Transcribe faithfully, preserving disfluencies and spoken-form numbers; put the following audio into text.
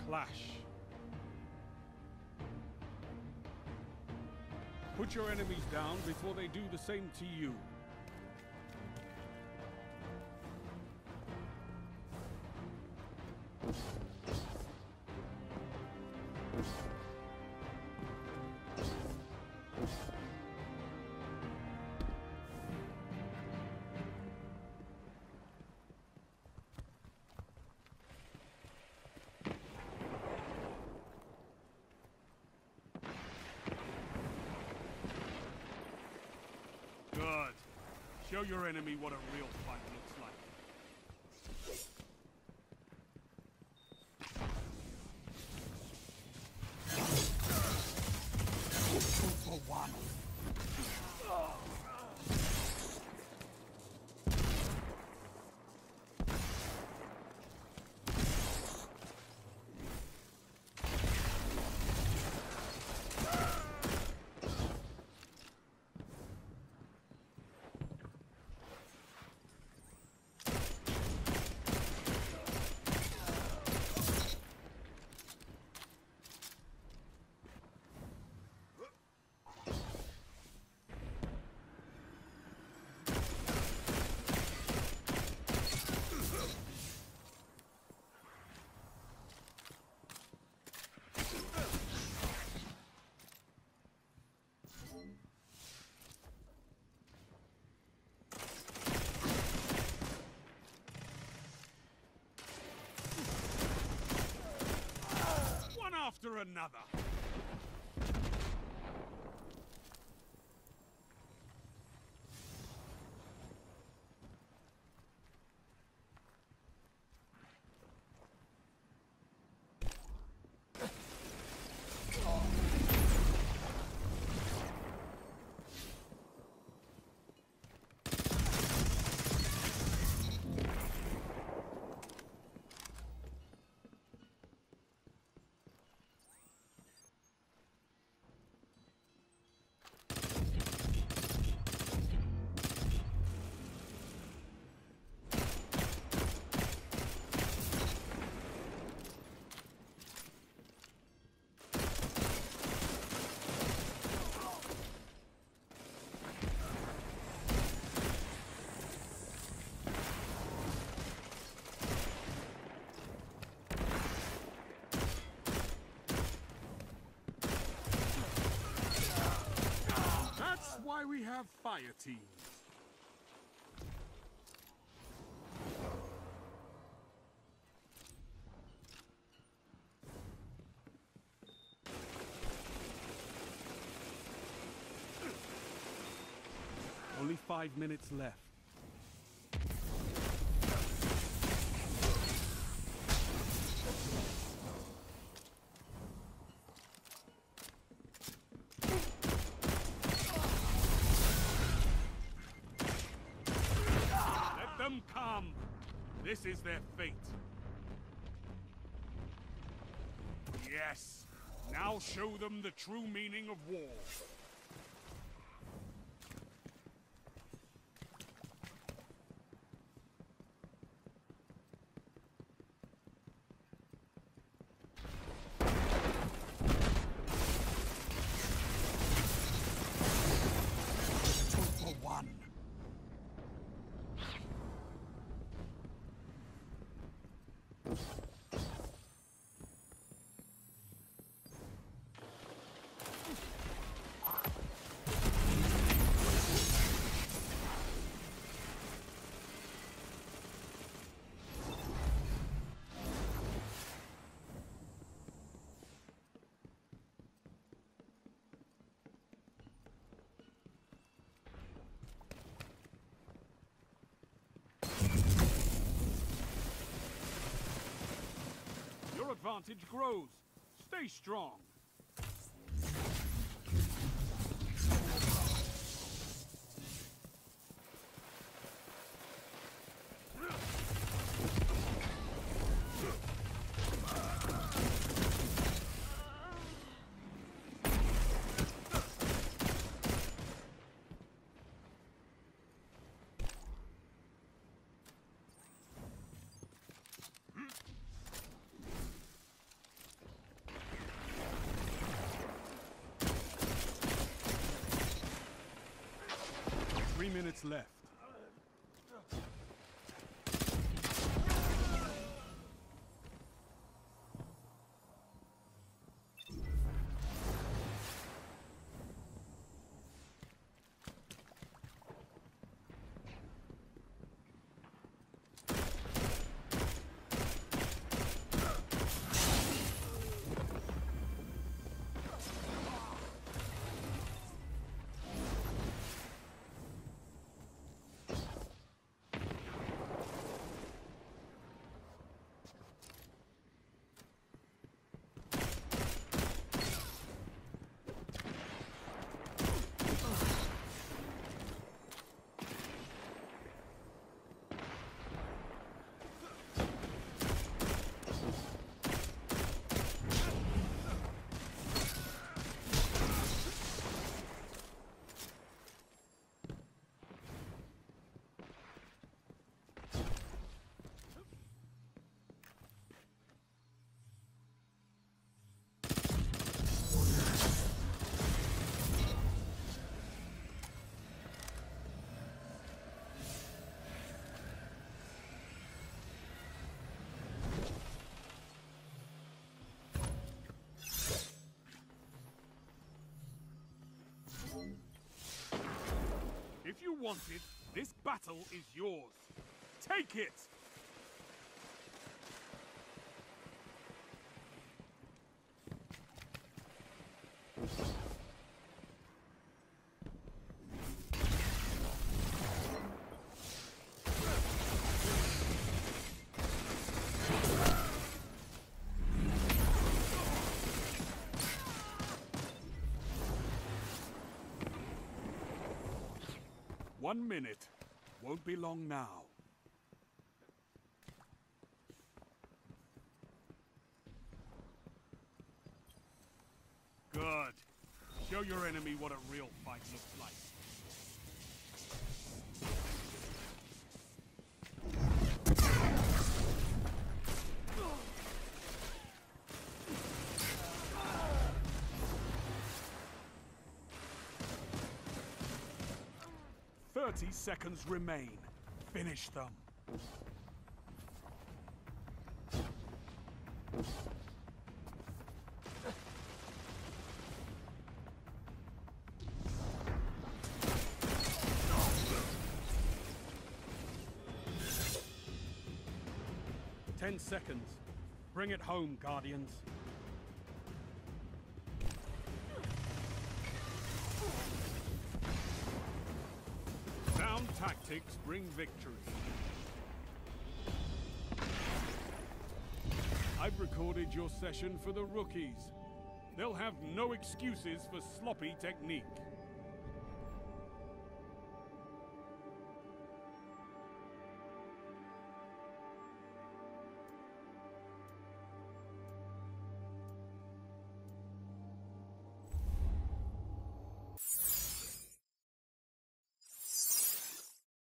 clash. Put your enemies down before they do the same to you. Good. Show your enemy what a real fight looks like. Two for one. One after another. That's why we have fire teams. Only five minutes left. Let them come. This is their fate. Yes. Now show them the true meaning of war. Your advantage grows. Stay strong. Three minutes left. If you want it, this battle is yours. Take it! One minute. Won't be long now. Good. Show your enemy what a real fight looks like. Thirty seconds remain. Finish them. Ten seconds. Bring it home, Guardians. Sound tactics bring victory. I've recorded your session for the rookies. They'll have no excuses for sloppy technique.